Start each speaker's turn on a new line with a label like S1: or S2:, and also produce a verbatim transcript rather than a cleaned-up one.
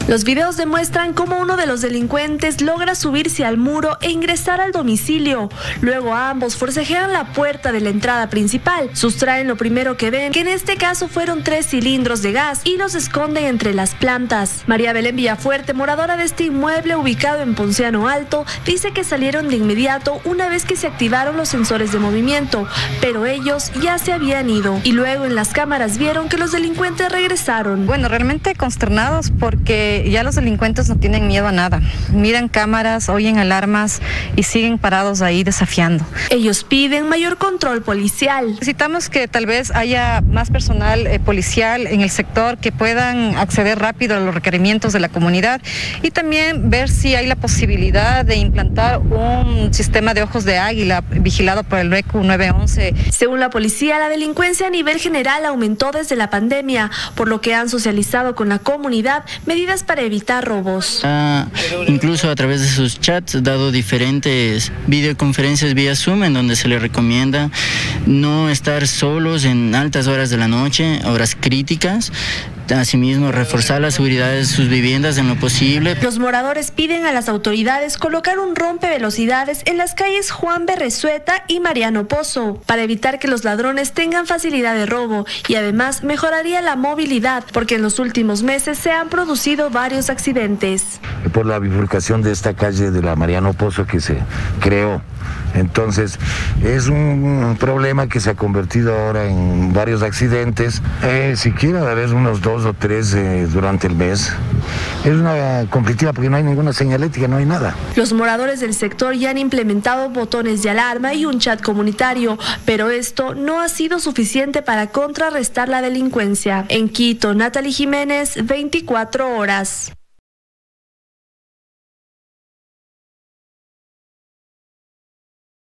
S1: Los videos demuestran cómo uno de los delincuentes logra subirse al muro e ingresar al domicilio. Luego ambos forcejean la puerta de la entrada principal, sustraen lo primero que ven, que en este caso fueron tres cilindros de gas, y los esconden entre las plantas. María Belén Villafuerte, moradora de este inmueble ubicado en Ponciano Alto, dice que salieron de inmediato una vez que se activaron los sensores de movimiento, pero ellos ya se habían ido y luego en las cámaras vieron que los delincuentes regresaron.
S2: Bueno, realmente consternados porque ya los delincuentes no tienen miedo a nada. Miran cámaras, oyen alarmas y siguen parados ahí desafiando.
S1: Ellos piden mayor control policial.
S2: Necesitamos que tal vez haya más personal eh, policial en el sector que puedan acceder rápido a los requerimientos de la comunidad y también ver si hay la posibilidad de implantar un sistema de ojos de águila vigilado por el R E C U nueve once.
S1: Según la policía, la delincuencia a nivel general aumentó desde la pandemia, por lo que han socializado con la comunidad medidas para evitar robos.
S3: Ah, incluso a través de sus chats, dado diferentes videoconferencias vía Zoom en donde se les recomienda no estar solos en altas horas de la noche, horas críticas. Asimismo, reforzar la seguridad de sus viviendas en lo posible.
S1: Los moradores piden a las autoridades colocar un rompevelocidades en las calles Juan Berrezueta y Mariano Pozo para evitar que los ladrones tengan facilidad de robo y además mejoraría la movilidad porque en los últimos meses se han producido varios accidentes.
S4: Por la bifurcación de esta calle de la Mariano Pozo que se creó. Entonces, es un problema que se ha convertido ahora en varios accidentes. Eh, siquiera de haber unos dos o tres eh, durante el mes. Es una conflictiva porque no hay ninguna señalética, no hay nada.
S1: Los moradores del sector ya han implementado botones de alarma y un chat comunitario, pero esto no ha sido suficiente para contrarrestar la delincuencia. En Quito, Natalie Jiménez, veinticuatro horas.